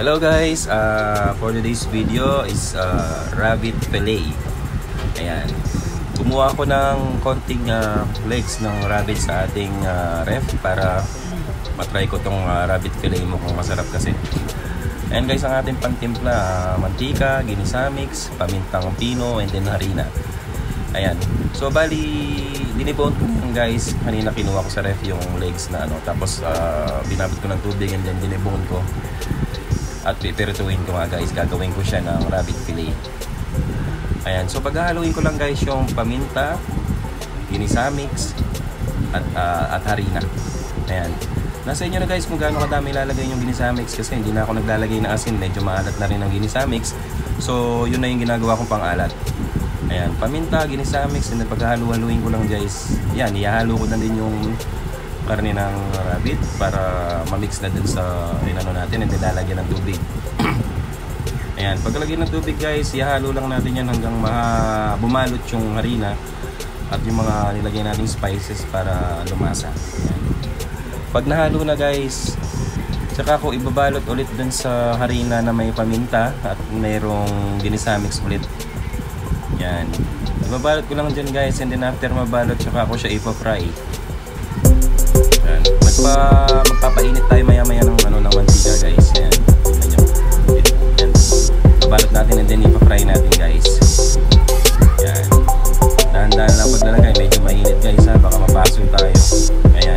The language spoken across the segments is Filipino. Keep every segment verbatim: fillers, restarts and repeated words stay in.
Hello guys, uh, for today's video is uh, rabbit fillet. Ayan, kumuha ako ng konting uh, legs ng rabbit sa ating uh, ref para matry ko tong uh, rabbit fillet mo kung masarap kasi. Ayan guys, ang ating pantimpla, uh, mantika, ginisa mix, pamintang pino, and then harina. Ayan, so bali dinibone ko lang guys, kanina kinuha ko sa ref yung legs na ano, tapos uh, binabit ko ng tubig and then dinibone ko at pipirituin ko nga guys, gagawin ko siya ng rabbit fillet. Ayan, so paghahaluin ko lang guys yung paminta, ginisa mix at, uh, at harina. Ayan, nasa inyo na guys kung gaano kadami ilalagay yung ginisa mix kasi hindi na ako naglalagay ng asin, medyo maalat na rin ang ginisa mix. So yun na yung ginagawa kong pang alat. Ayan, paminta, ginisa mix, and then paghahalu-haluin ko lang guys. Yan, ihahalo ko na din yung karne ng rabbit para ma-mix na din sa inano natin, and then lalagyan ng tubig. Ayan, pagkalagyan ng tubig guys, ihahalo lang natin yan hanggang bumalot yung harina at yung mga nilagay nating spices para lumasa. Ayan. Pag nahalo na guys, saka ko ibabalot ulit dun sa harina na may paminta at mayroong ginisa mix ulit. Yan, ibabalot ko lang dyan guys, and then after mabalot saka ako siya ipa-fry. Yan, magpa magpapainit tayo maya maya ng ano ng mantika guys. Yan, yan, babalot natin and then ipa-fry natin guys. Yan, dahan-dahan lang paglalagay, medyo mainit guys ha, baka mapasol tayo. Ayan,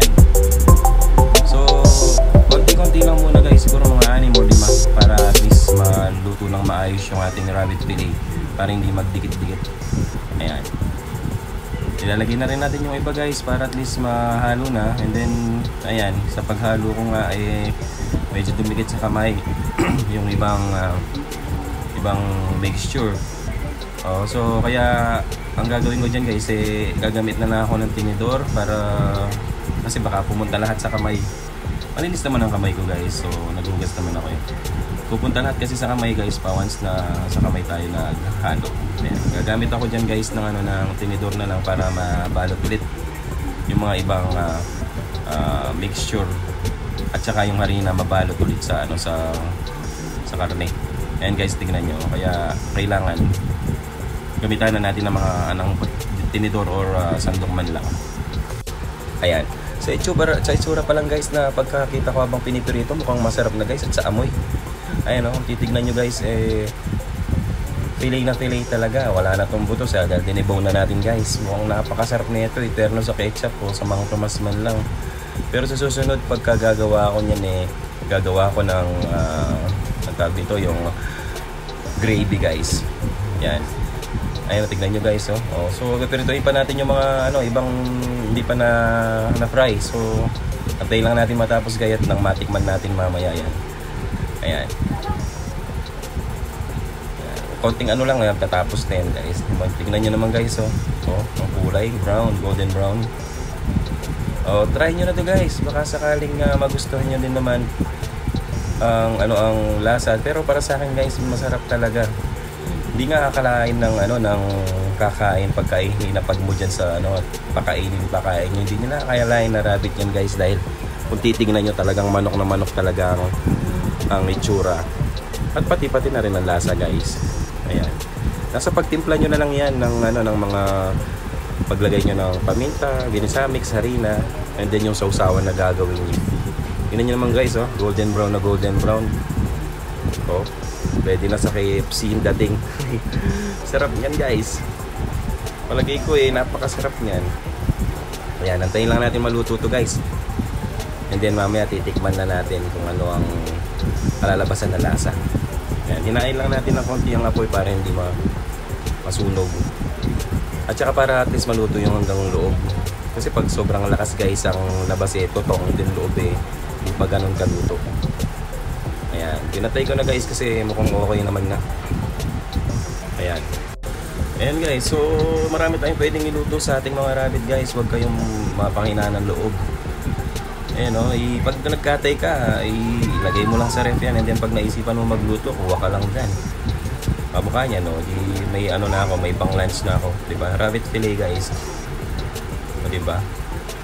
so konti-konti lang muna guys, siguro mga anim o lima para at least maluto ng maayos yung ating rabbit fillet, para hindi magdikit-dikit. Ayan, ilalagay na rin natin yung iba guys para at least mahalo na, and then ayan, sa paghalo ko nga eh medyo dumikit sa kamay yung ibang uh, ibang mixture. Oh, so kaya ang gagawin ko dyan guys eh gagamit na na ako ng tinidor para kasi baka pumunta lahat sa kamay. Malinis naman ang kamay ko guys, so naghugas naman ako yun. Pupunta lahat kasi sa kamay guys pa once na sa kamay tayo naghalo. Ayan, gagamit ako dyan guys ng, ano, ng tinidor na lang para mabalot ulit yung mga ibang uh, uh, mixture at saka yung harina mabalot ulit sa, ano, sa, sa karne. Ayan guys, tignan nyo, kaya kailangan gamitan na natin ng mga anong tinidor or uh, sandok man lang. Ayan, sa itsura, sa itsura pa lang guys na pagkakita ko habang pinipirito mukhang masarap na guys at sa amoy. Ayan o, oh, titignan nyo guys, eh fillet na fillet talaga, wala na itong buto sa dahil dinibone na natin guys. Mukhang napakasarap na ito, iterno sa ketchup o sa mga tumas man lang. Pero sa susunod pagka gagawa ko niyan eh, gagawa ko ng uh, ang tawag dito, yung gravy guys. Yan, ayun, tignan nyo guys oh. Oh, so pipirituin pa natin yung mga ano, ibang hindi pa na, na fry. So antay lang natin matapos gayat ng matikman natin mamaya yan. Ayan, konting ano lang yan, tatapos na yan guys. Tignan nyo naman guys oh. Oh, ang kulay, brown, golden brown. Oh, try nyo na to guys, baka sakaling uh, magustuhan nyo din naman ang ano ang lasa. Pero para sa akin guys, masarap talaga. Hindi nga akalain ng ano ng kakain pagkain hinapag mo dyan sa ano, pakainin pakain nyo, hindi nila akalain na rabbit yan guys, dahil kung titignan nyo talagang manok na manok talaga ang, ang itsura at pati pati na rin ang lasa guys. Ayan, nasa pagtimpla nyo na lang yan ng ano, ng mga paglagay nyo ng paminta, ginisa mix, harina, and then yung sausawan na gagawin nyo. Tingnan nyo naman guys oh, golden brown na golden brown. Oh, pwede na sa K F C yung dating. Sarap yan guys, palagay ko eh napakasarap nyan. Ayan, antayin lang natin maluto to guys, and then mamaya titikman na natin kung ano ang kalalabasan na lasa. Ayan, hinain lang natin ng konti ang apoy para hindi ma masunog at saka para at least maluto yung hanggang loob, kasi pag sobrang lakas guys ang labas eh totong, din loob eh hindi pa ganun kaluto. Ayan, pinatay ko na guys kasi mukhang okay naman na. Ayan, ayan guys, so marami tayong pwedeng iluto sa ating mga rabbit guys, huwag kayong mapanghinaan ng loob. Ayan o, oh, pag nagkatay ka, ilagay mo lang sa ref yan, and then pag naisipan mo magluto, kuha ka lang dyan. Pamukha niya no, di, may ano na ako, may pang lunch na ako, diba? Rabbit fillet guys, o diba?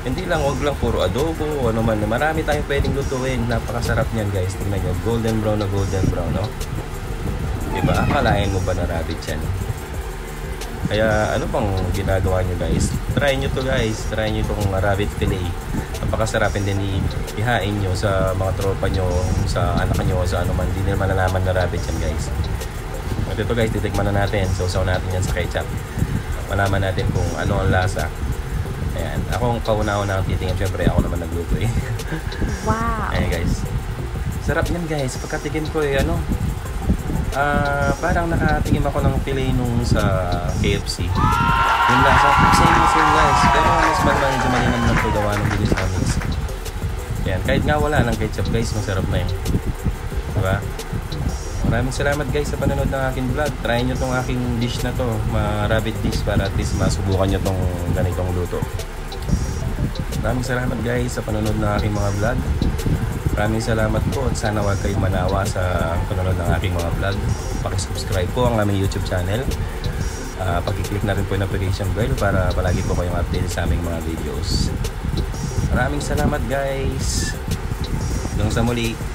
Hindi lang, wag lang puro adobo o ano man. Marami tayong pwedeng lutuin. Napakasarap niyan guys. Tingnan nyo, golden brown na golden brown, no? Diba? Akalain mo ba na rabbit yan? Kaya ano bang ginagawa nyo guys? Try nyo to guys. Try nyo itong rabbit fillet. Napakasarapin din ihain nyo sa mga tropa nyo, sa anak nyo, sa ano man. Hindi nila malalaman na rabbit yan guys. At ito guys, titikman na natin. Sausaw natin yan sa ketchup. Malaman natin kung ano ang lasa. Ayan, ako ang kauna-una ang titingin. Siyempre, ako naman nagluto eh. Wow! Ayan guys. Sarap yan guys. Pagkatikim ko eh, ano, ah, parang nakatingin ako ng fillet nung sa K F C. Yung lasa, same same guys. Pero mas marami medyo malinam lang ito gawa ng bilis na mix. Ayan, kahit nga wala ng ketchup guys, masarap na yun. Diba? Maraming salamat guys sa panonood ng aking vlog. Try nyo tong aking dish na to, mga rabbit dish, para at least masubukan nyo tong ganitong luto. Maraming salamat guys sa panonood ng aking mga vlog. Maraming salamat po at sana wag kayong manawa sa panonood ng aking mga vlog. Pakisubscribe po ang aming YouTube channel. Uh, Pakiclick na rin po yung notification bell para palagi po kayong update sa aming mga videos. Maraming salamat guys. Hanggang sa muli.